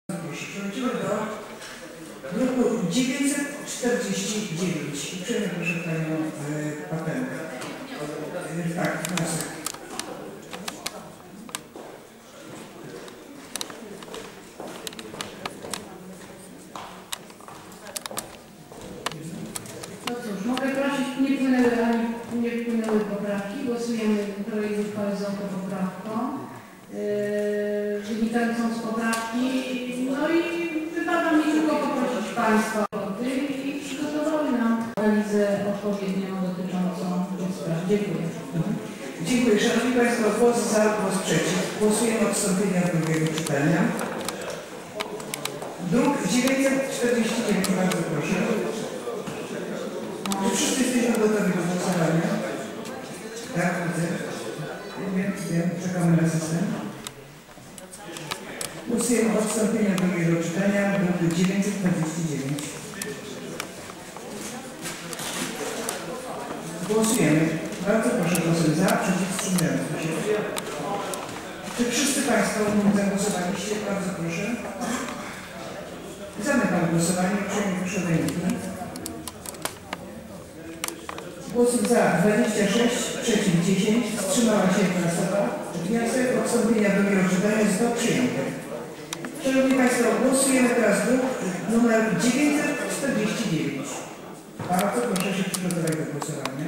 Proszę, przechodzimy do druku 949. Uprzejmie proszę Panią Patentę. Tak, wniosek. No cóż, mogę prosić, nie wpłynęły poprawki. Głosujemy projekt uchwały z autopoprawką wynikającą z poprawki. No i wypada mi tylko poprosić Państwa o tym i przygotowały nam analizę odpowiednią dotyczącą tych spraw. Dziękuję. Dziękuję. Szanowni Państwo, głos za, głos przeciw. Głosujemy odstąpienia drugiego czytania. Druk 949, bardzo proszę. Czy wszyscy jesteśmy gotowi do głosowania? Tak, widzę. Wiem, czekamy na system. Głosujemy odstąpienia drugiego czytania, druk 949. Głosujemy. Bardzo proszę, głosem za, przeciw, wstrzymującym się. Czy wszyscy Państwo zagłosowaliście? Bardzo proszę. Zamykam głosowanie. Uprzejmie proszę o wyniki. Głosów za 26, przeciw 10, wstrzymała się 1 osoba. Wniosek o odstąpienia drugiego czytania został przyjęty. Szanowni Państwo, głosujemy teraz druk numer 949. Bardzo proszę się przygotować do głosowania.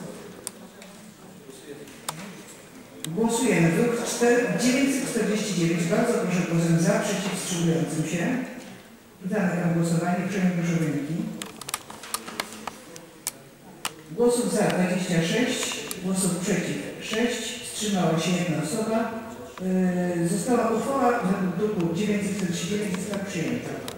Głosujemy druk 949. Bardzo proszę głosem za, przeciw, wstrzymującym się. Zamykam głosowanie. Uprzejmie proszę o wyniki. Głosów za 26, głosów przeciw 6, wstrzymała się 1 osoba. Została uchwała w druku 949 została przyjęta.